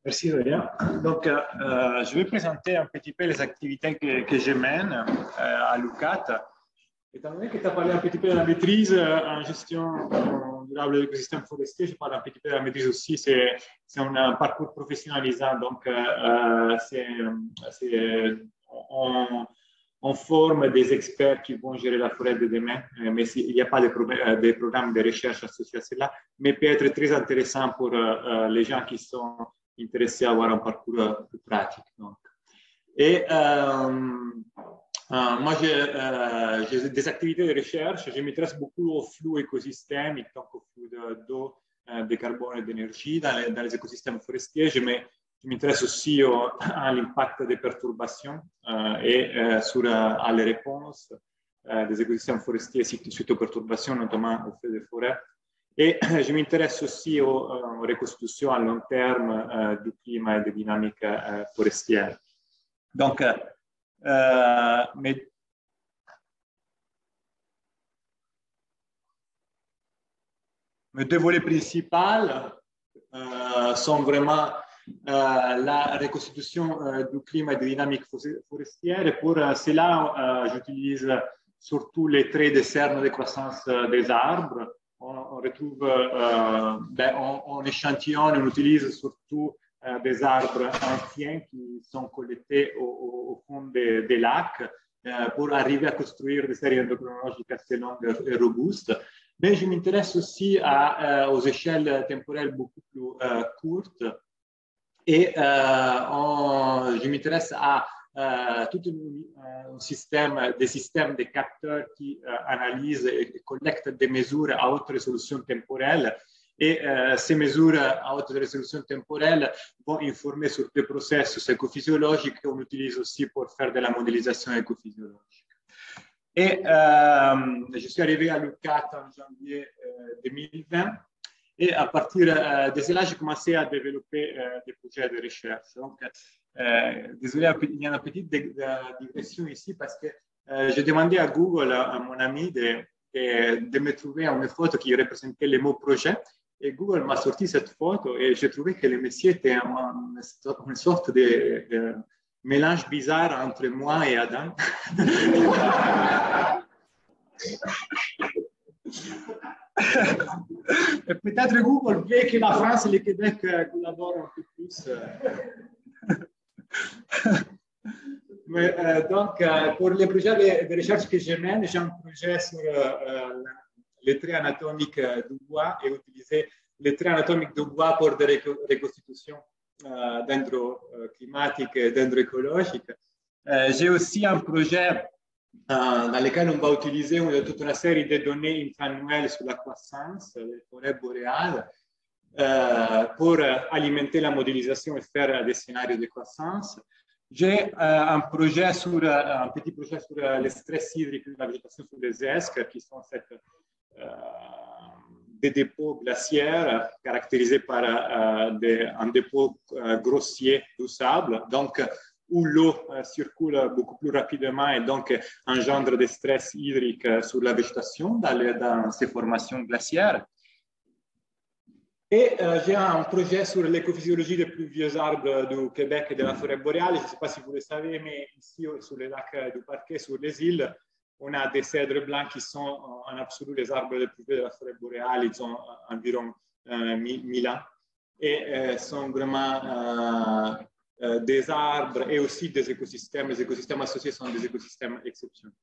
Merci Aurélien. Donc, je vais présenter un petit peu les activités que je mène à l'UCAT. Étant donné que tu as parlé un petit peu de la maîtrise en gestion durable de l'écosystème forestier, je parle un petit peu de la maîtrise aussi. C'est un parcours professionnalisant. Donc, on forme des experts qui vont gérer la forêt de demain, mais il n'y a pas de programmes de recherche associés à cela, mais peut être très intéressant pour les gens qui sont intéressés à avoir un parcours plus pratique. Donc. Et moi, j'ai des activités de recherche. Je m'intéresse beaucoup aux flux écosystémiques, donc aux flux d'eau, de carbone et d'énergie dans les écosystèmes forestiers. Je m'intéresse aussi à l'impact des perturbations et à les réponses des écosystèmes forestiers suite aux perturbations, notamment au feu de forêt. Et je m'intéresse aussi aux reconstructions à long terme du climat et des dynamiques forestières. Donc, mes deux volets principaux sont vraiment la reconstitution du climat et des dynamiques forestières. Et pour cela, j'utilise surtout les traits de cernes de croissance des arbres. On retrouve, on échantillonne, on utilise surtout des arbres anciens qui sont collectés au fond des lacs pour arriver à construire des séries endochronologiques assez longues et robustes. Mais je m'intéresse aussi aux échelles temporelles beaucoup plus courtes et je m'intéresse à tout un système, des systèmes de capteurs qui analysent et collectent des mesures à haute résolution temporelle. Et ces mesures à haute résolution temporelle vont informer sur des processus écophysiologiques qu'on utilise aussi pour faire de la modélisation écophysiologique. Et je suis arrivé à l'UCAT en janvier 2020. Et à partir de cela, j'ai commencé à développer des projets de recherche. Donc, désolé, il y a une petite digression ici parce que j'ai demandé à Google, à mon ami, de me trouver une photo qui représentait les mots projet. Et Google m'a sorti cette photo et j'ai trouvé que le monsieur était une sorte de mélange bizarre entre moi et Adam. Peut-être Google voulait que la France et le Québec collaborent un peu plus. Mais, donc, pour les projets de recherche que je mène, j'ai un projet sur les traits anatomiques du bois et utiliser les traits anatomiques du bois pour des reconstitutions dendroclimatiques et dendroécologiques. J'ai aussi un projet dans lequel on va utiliser toute une série de données intra-annuelles sur la croissance des forêts boréales pour alimenter la modélisation et faire des scénarios de croissance. J'ai un petit projet sur le stress hydrique de la végétation sur les esques, qui sont des dépôts glaciaires caractérisés par un dépôt grossier du sable, donc où l'eau circule beaucoup plus rapidement et donc engendre des stress hydriques sur la végétation dans ces formations glaciaires. Et j'ai un projet sur l'écophysiologie des plus vieux arbres du Québec et de la forêt boréale. Je ne sais pas si vous le savez, mais ici, sur les lacs du Parquet, sur les îles, on a des cèdres blancs qui sont en absolu les arbres les plus vieux de la forêt boréale. Ils ont environ 1000 ans et sont vraiment des arbres et aussi des écosystèmes. Les écosystèmes associés sont des écosystèmes exceptionnels.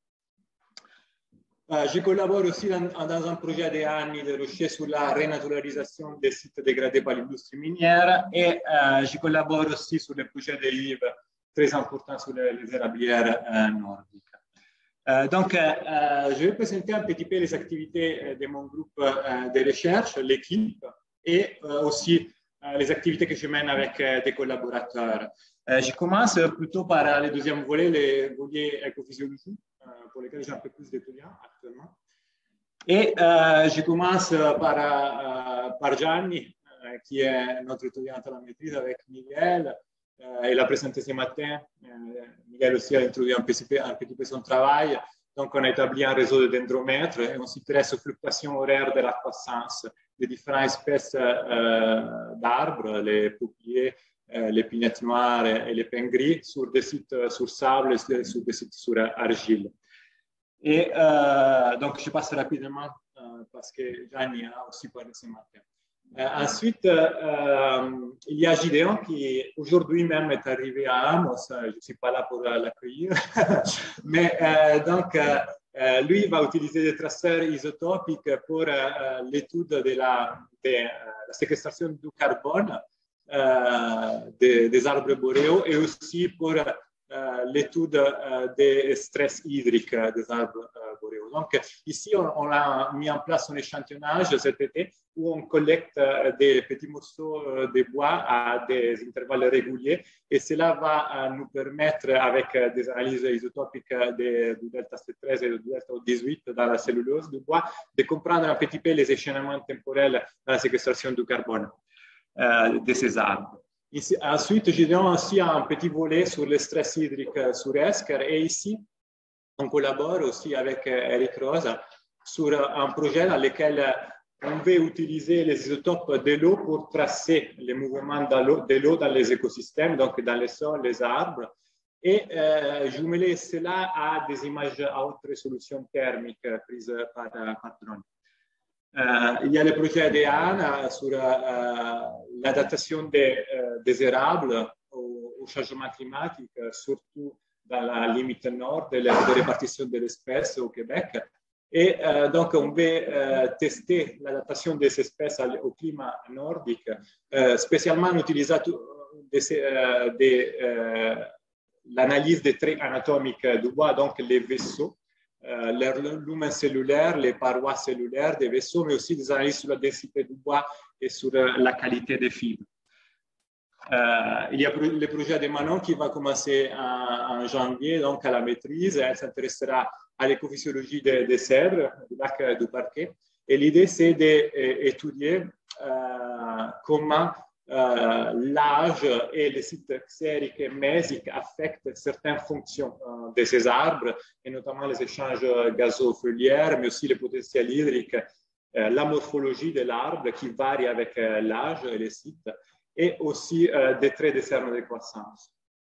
Je collabore aussi dans un projet d'anni de recherche sur la renaturalisation des sites dégradés par l'industrie minière et je collabore aussi sur le projet de livres très important sur les érablières nordiques. Donc, je vais présenter un petit peu les activités de mon groupe de recherche, l'équipe, et aussi les activités que je mène avec des collaborateurs. Je commence plutôt par le deuxième volet, le volet écophysiologie, pour lequel j'ai un peu plus d'étudiants actuellement. Et je commence par Gianni, qui est notre étudiante à la maîtrise, avec Miguel. Il a présenté ce matin. Miguel aussi a introduit un petit peu son travail. Donc, on a établi un réseau de dendromètres et on s'intéresse aux fluctuations horaires de la croissance des différentes espèces d'arbres, les peupliers, l'épinette noire et l'épin gris sur des sites sur sable et sur des sites sur argile. Et donc, je passe rapidement parce que Gianni a aussi parlé ce matin. Ensuite, il y a Gideon qui aujourd'hui même est arrivé à Amos. Je ne suis pas là pour l'accueillir. Mais donc, lui va utiliser des traceurs isotopiques pour l'étude de la séquestration du carbone des arbres boréaux et aussi pour l'étude des stress hydriques des arbres boréaux. Donc, ici, on a mis en place un échantillonnage cet été où on collecte des petits morceaux de bois à des intervalles réguliers et cela va nous permettre, avec des analyses isotopiques du delta C13 et du delta O18 dans la cellulose du bois, de comprendre un petit peu les échelonnements temporels de la séquestration du carbone de ces arbres. Ici, ensuite, j'ai aussi un petit volet sur le stress hydrique sur Esker et ici, on collabore aussi avec Eric Rosa sur un projet dans lequel on veut utiliser les isotopes de l'eau pour tracer les mouvements de l'eau dans les écosystèmes, donc dans les sols, les arbres, et jumeler cela à des images à haute résolution thermique prises par drone. Il y a le projet d'Anne sur l'adaptation des érables au changement climatique, surtout dans la limite nord de la répartition de l'espèce au Québec. Et donc, on veut tester l'adaptation des espèces au climat nordique, spécialement en utilisant l'analyse des traits anatomiques du bois, donc les vaisseaux, leur lumen cellulaire, les parois cellulaires des vaisseaux, mais aussi des analyses sur la densité du bois et sur la qualité des fibres. Il y a le projet de Manon qui va commencer en janvier, donc à la maîtrise. Elle s'intéressera à l'écophysiologie des cèdres, du lac du Parquet. Et l'idée, c'est d'étudier comment l'âge et les cycles xériques et mésiques affectent certaines fonctions de ces arbres, et notamment les échanges gazofoliaires, mais aussi les potentiels hydriques, la morphologie de l'arbre qui varie avec l'âge et les sites, et aussi des traits de cernes de croissance.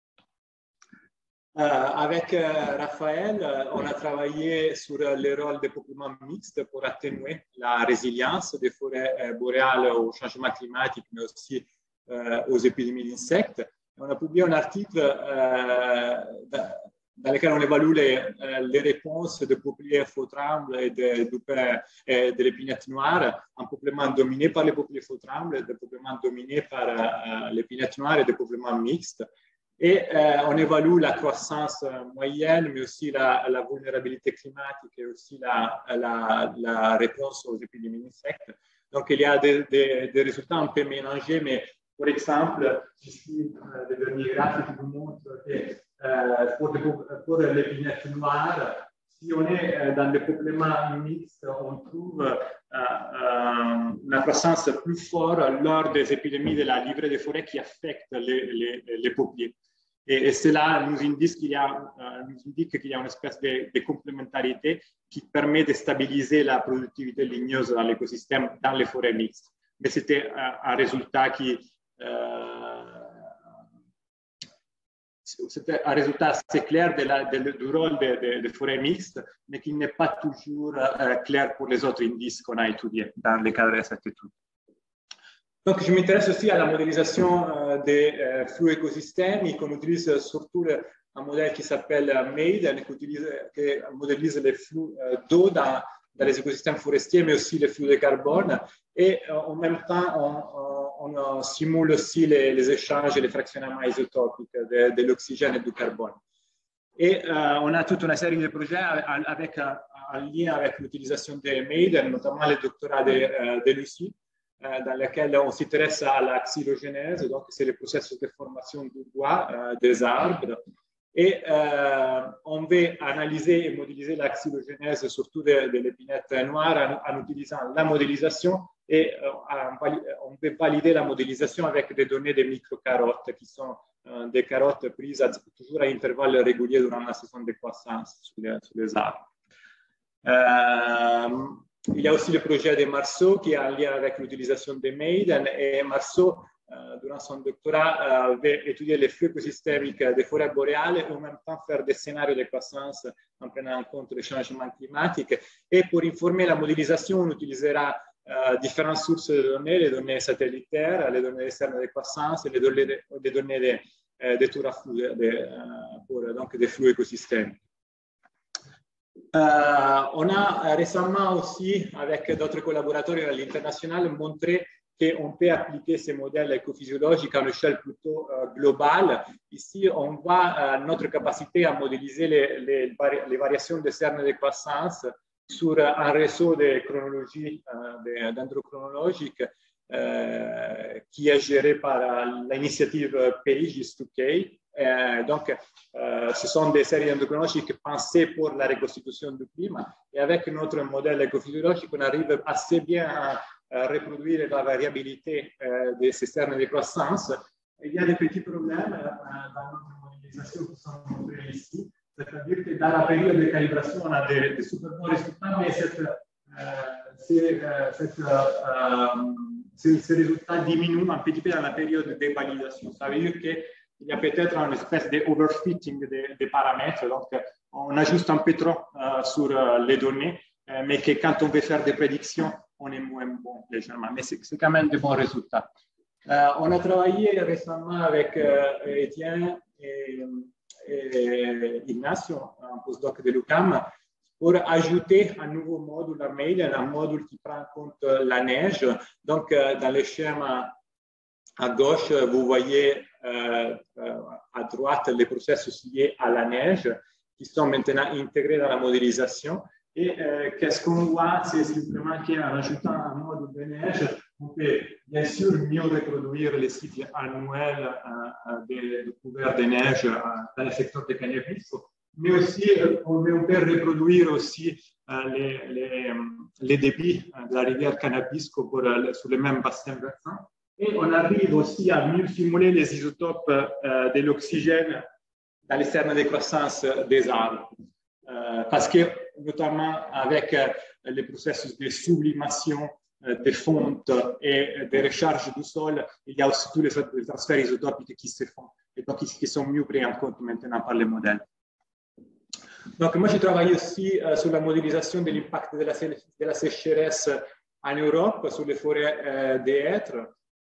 Avec Raphaël, on a travaillé sur le rôle des peuplements mixtes pour atténuer la résilience des forêts boréales au changement climatique, mais aussi aux épidémies d'insectes. On a publié un article dans lequel on évalue les réponses de peupliers faux-trembles et de l'épinette noire, un peuplement dominé par les peupliers faux-trembles, des peuplements dominés par l'épinette noire et des peuplements mixtes. Et on évalue la croissance moyenne, mais aussi la vulnérabilité climatique et aussi la réponse aux épidémies d'insectes. Donc, il y a des résultats un peu mélangés, mais par exemple, ici, le dernier graphique vous montre que pour l'épinette noire, si on est dans des peuplements mixtes, on trouve une croissance plus forte lors des épidémies de la livrée des forêts qui affectent les peupliers. Et cela nous indique qu'il y a une espèce de complémentarité qui permet de stabiliser la productivité ligneuse dans l'écosystème, dans les forêts mixtes. Mais c'était un résultat c'était un résultat assez clair du rôle des forêts mixtes, mais qui n'est pas toujours clair pour les autres indices qu'on a étudiés dans le cadre de cette étude. Donc, je m'intéresse aussi à la modélisation des flux écosystémiques. On utilise surtout un modèle qui s'appelle Maiden, qui modélise les flux d'eau dans les écosystèmes forestiers, mais aussi les flux de carbone. Et en même temps, on simule aussi les échanges et les fractionnements isotopiques de l'oxygène et du carbone. Et on a toute une série de projets avec un lien avec l'utilisation des Maiden, notamment le doctorat de Lucie, dans lequel on s'intéresse à la xylogénèse, donc c'est le processus de formation du bois des arbres. Et on veut analyser et modéliser la xylogénèse, surtout de l'épinette noire, en utilisant la modélisation, et on veut valider la modélisation avec des données de micro-carottes, qui sont des carottes prises toujours à intervalles réguliers durant la saison de croissance sur les arbres. Il y a aussi le projet de Marceau qui est en lien avec l'utilisation des Maiden, et Marceau durant son doctorat, avait étudié les flux écosystémiques des forêts boréales et en même temps faire des scénarios de croissance en prenant en compte les changements climatiques. Et pour informer la modélisation, on utilisera différentes sources de données, les données satellitaires, les données externes de croissance et les données des tours à flux, donc des flux écosystémiques. On a récemment aussi, avec d'autres collaborateurs à l'international, montré qu'on peut appliquer ces modèles écophysiologiques à une échelle plutôt globale. Ici, on voit notre capacité à modéliser les variations des cernes de croissance sur un réseau de chronologie, dendrochronologique, qui est géré par l'initiative PAGES2K. Donc, ce sont des séries dendrochronologiques pensées pour la reconstitution du climat. Et avec notre modèle écophysiologique, on arrive assez bien à reproduire la variabilité de ces cernes de croissance. Il y a des petits problèmes dans notre modélisation qui sont montrés ici. C'est-à-dire que dans la période de calibration, on a des super bons résultats, mais ces résultats diminuent un petit peu dans la période de validation. Ça veut dire qu'il y a peut-être une espèce d'overfitting des paramètres. Donc, on ajuste un peu trop sur les données, mais que quand on veut faire des prédictions, on est moins bon légèrement. Mais c'est quand même de bons résultats. On a travaillé récemment avec Étienne et Ignacio, un postdoc de l'UQAM, pour ajouter un nouveau module à Mail, un module qui prend en compte la neige. Donc, dans le schéma à gauche, vous voyez à droite les processus liés à la neige qui sont maintenant intégrés dans la modélisation. Et qu'est-ce qu'on voit? C'est simplement qu'en ajoutant un module de neige, on peut bien sûr mieux reproduire les cycles annuels de couverts de neige dans le secteur de Canapisco, mais aussi on peut reproduire aussi les débits de la rivière Canapisco sur les mêmes bassins versants. Et on arrive aussi à mieux simuler les isotopes de l'oxygène dans les cernes de croissance des arbres. Parce que, notamment avec les processus de sublimation, de fonte et de recharge du sol, il y a aussi tous les transferts isotopiques qui se font et donc qui sont mieux pris en compte maintenant par les modèles. Donc, moi, j'ai travaillé aussi sur la modélisation de l'impact de la sécheresse en Europe sur les forêts des hêtres.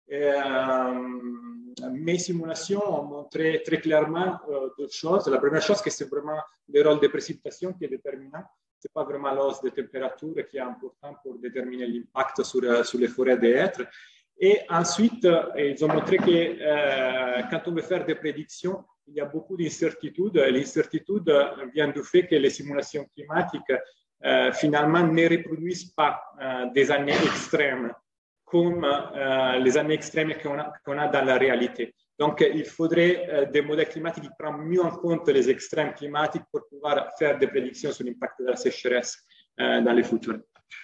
Mes simulations ont montré très clairement deux choses. La première chose, c'est vraiment le rôle de précipitation qui est déterminant. Ce n'est pas vraiment l'hausse de température qui est important pour déterminer l'impact sur les forêts des hêtres. Et ensuite, ils ont montré que quand on veut faire des prédictions, il y a beaucoup d'incertitudes. L'incertitude vient du fait que les simulations climatiques, finalement, ne reproduisent pas des années extrêmes comme les années extrêmes qu'on a dans la réalité. Donc, il faudrait des modèles climatiques qui prennent mieux en compte les extrêmes climatiques pour pouvoir faire des prédictions sur l'impact de la sécheresse dans le futur.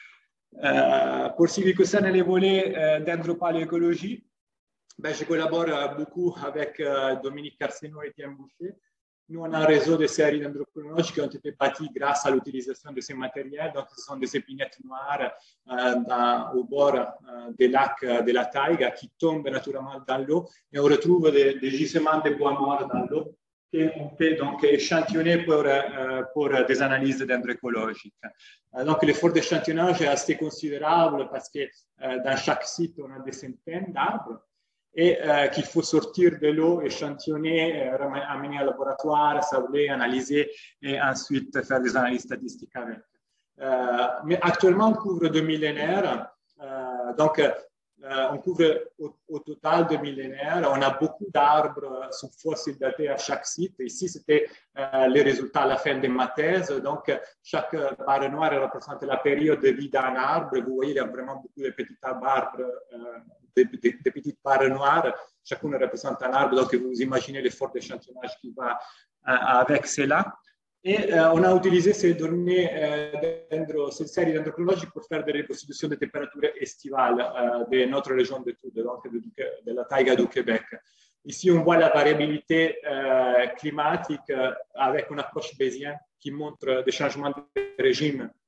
Pour ce qui concerne les volets d'andropaléoécologie, je collabore beaucoup avec Dominique Carceno et Étienne Boucher. Nous, on a un réseau de séries dendrochronologiques qui ont été bâtis grâce à l'utilisation de ces matériels. Donc, ce sont des épinettes noires au bord des lacs de la taïga qui tombent naturellement dans l'eau. Et on retrouve des gisements de bois mort dans l'eau qu'on peut donc échantillonner pour des analyses dendroécologiques. Donc, l'effort d'échantillonnage est assez considérable parce que dans chaque site, on a des centaines d'arbres. Et qu'il faut sortir de l'eau, échantillonner, amener au laboratoire, sabler, analyser et ensuite faire des analyses statistiques avec. Mais actuellement, on couvre 2 millénaires. Donc, on couvre au total 2 millénaires. On a beaucoup d'arbres sous fossiles datés à chaque site. Ici, c'était les résultats à la fin de ma thèse. Donc, chaque barre noire représente la période de vie d'un arbre. Vous voyez, il y a vraiment beaucoup de petits arbres, des petites barres noires. Chacune représente un arbre. Donc, vous imaginez l'effort d'échantillonnage qui va avec cela. Et on a utilisé ces données, ces séries dendrochronologiques pour faire des reconstitutions des températures estivales de notre région d'étude, donc de la taïga du Québec. Ici, on voit la variabilité climatique avec une approche bayésienne qui montre des changements de régime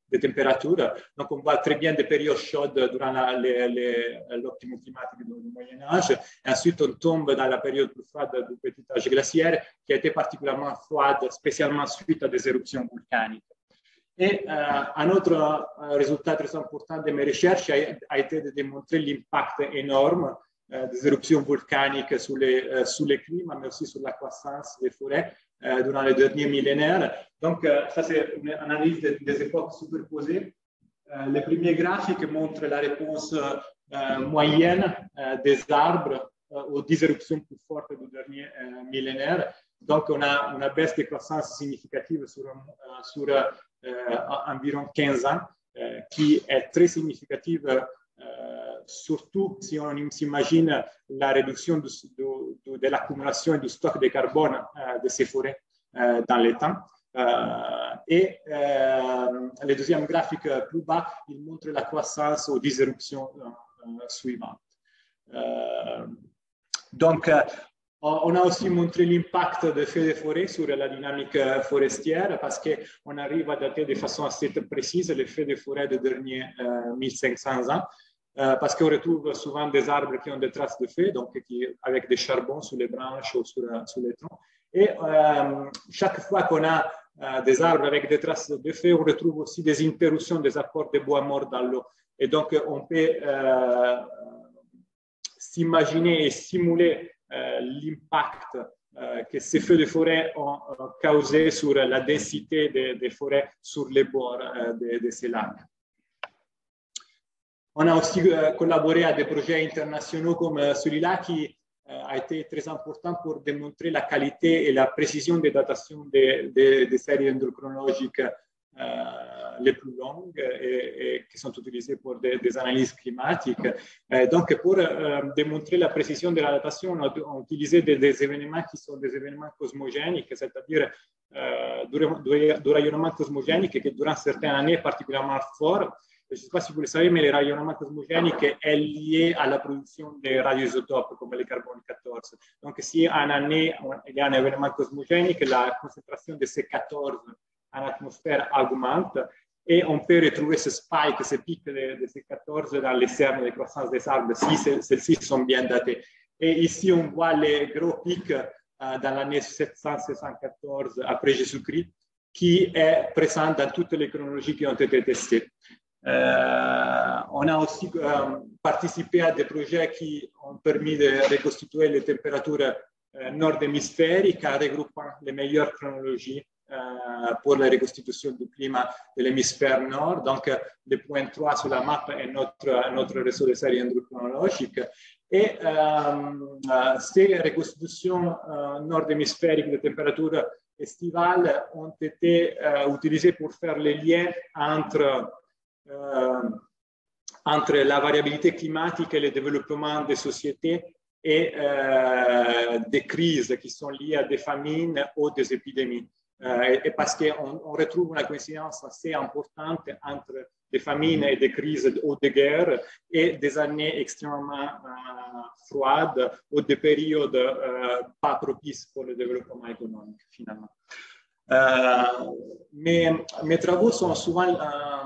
des températures. Donc, on voit très bien des périodes chaudes durant l'optimum climatique du Moyen-Âge. Et ensuite, on tombe dans la période plus froide du petit âge glaciaire, qui a été particulièrement froide, spécialement suite à des éruptions volcaniques. Et un autre résultat très important de mes recherches a été de démontrer l'impact énorme des éruptions volcaniques sur les climats, mais aussi sur la croissance des forêts durant les derniers millénaires. Donc, ça, c'est une analyse des époques superposées. Les premiers graphiques montrent la réponse moyenne des arbres aux 10 éruptions plus fortes du dernier millénaire. Donc, on a une baisse de croissance significative sur environ 15 ans, qui est très significative, surtout si on s'imagine la réduction de l'accumulation et du stock de carbone de ces forêts dans le temps. Le deuxième graphique plus bas, il montre la croissance aux 10 éruptions suivantes. Donc, on a aussi montré l'impact des feux de forêt sur la dynamique forestière parce qu'on arrive à dater de façon assez précise les feux de forêt des derniers 1500 ans. Parce qu'on retrouve souvent des arbres qui ont des traces de feu, donc avec des charbons sur les branches ou sur les troncs. Et chaque fois qu'on a des arbres avec des traces de feu, on retrouve aussi des interruptions des apports de bois mort dans l'eau. Et donc, on peut s'imaginer et simuler l'impact que ces feux de forêt ont causé sur la densité des forêts sur les bords de ces lacs. On a aussi collaboré à des projets internationaux comme celui-là qui a été très important pour démontrer la qualité et la précision des datations des séries dendrochronologiques les plus longues et qui sont utilisées pour des analyses climatiques. Donc, pour démontrer la précision de la datation, on a utilisé des événements qui sont des événements cosmogéniques, c'est-à-dire du rayonnement cosmogénique qui, durant certaines années, est particulièrement fort. Je ne sais pas si vous le savez, mais le rayonnement cosmogénique est lié à la production des radioisotopes comme le carbone 14. Donc, si en année il y a un événement cosmogénique, la concentration de ces 14 en atmosphère augmente et on peut retrouver ce spike, ce pic de ces 14 dans les cernes de croissance des arbres si celles-ci sont bien datées. Et ici, on voit les gros pics dans l'année 714 après Jésus-Christ qui est présent dans toutes les chronologies qui ont été testées. On a aussi participé à des projets qui ont permis de reconstituer les températures nord-hémisphériques en regroupant les meilleures chronologies pour la reconstitution du climat de l'hémisphère nord. Donc, le point 3 sur la map est notre réseau de séries dendrochronologiques. Et ces reconstitutions nord-hémisphériques de températures estivales ont été utilisées pour faire les liens entre la variabilité climatique et le développement des sociétés et des crises qui sont liées à des famines ou des épidémies. Et parce qu'on retrouve une coïncidence assez importante entre des famines et des crises ou des guerres et des années extrêmement froides ou des périodes pas propices pour le développement économique, finalement. Mes travaux sont souvent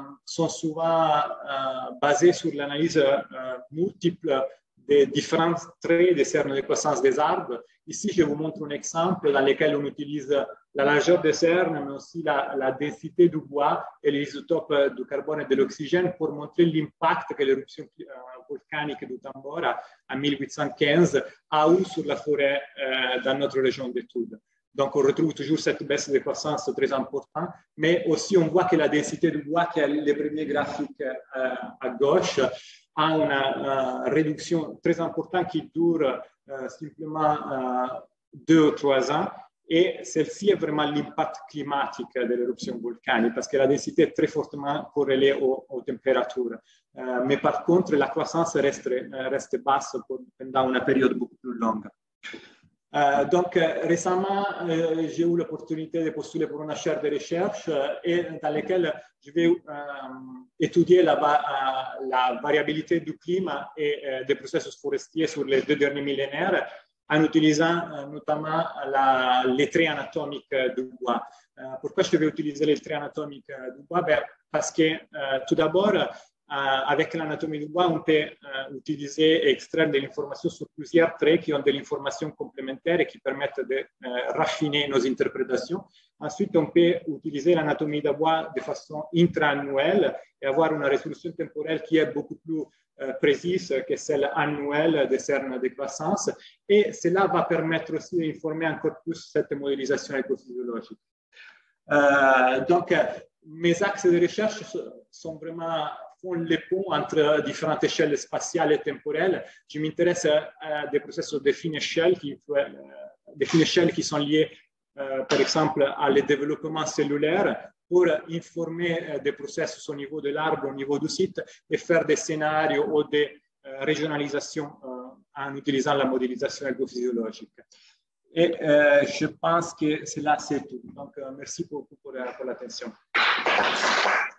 basés sur l'analyse multiple des différents traits des cernes de croissance des arbres. Ici, je vous montre un exemple dans lequel on utilise la largeur des cernes, mais aussi la densité du bois et les isotopes du carbone et de l'oxygène pour montrer l'impact que l'éruption volcanique du Tambora en 1815 a eu sur la forêt dans notre région d'études. Donc, on retrouve toujours cette baisse de croissance très importante, mais aussi on voit que la densité du bois, qui est le premier graphique à gauche, a une réduction très importante qui dure simplement 2 ou 3 ans. Et celle-ci est vraiment l'impact climatique de l'éruption volcanique, parce que la densité est très fortement corrélée aux températures. Mais par contre, la croissance reste basse pendant une période beaucoup plus longue. Donc, récemment, j'ai eu l'opportunité de postuler pour une chaire de recherche et dans laquelle je vais étudier la variabilité du climat et des processus forestiers sur les 2 derniers millénaires. en utilisant notamment les traits anatomiques du bois. Pourquoi je vais utiliser les traits anatomiques du bois? Parce que tout d'abord, avec l'anatomie du bois, on peut utiliser et extraire de l'information sur plusieurs traits qui ont de l'information complémentaire et qui permettent de raffiner nos interprétations. Ensuite, on peut utiliser l'anatomie du bois de façon intra-annuelle et avoir une résolution temporelle qui est beaucoup plus précise que celle annuelle des cernes de croissance. Et cela va permettre aussi d'informer encore plus cette modélisation écophysiologique. Donc, mes axes de recherche sont vraiment font les ponts entre différentes échelles spatiales et temporelles. Je m'intéresse à des processus de fine échelle qui sont liés, par exemple, à le développement cellulaire pour informer des processus au niveau de l'arbre, au niveau du site et faire des scénarios ou des régionalisations en utilisant la modélisation écophysiologique. Et je pense que cela, c'est tout. Donc, merci beaucoup pour l'attention.